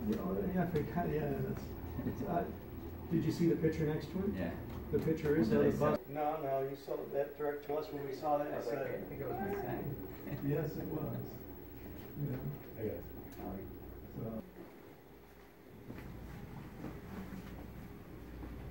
Yeah, I forgot. Yeah, did you see the picture next to it? Yeah. The picture is of the bus. No, you saw that direct to us when we saw that. I think it was my son. Yes, it was. Yeah. I guess.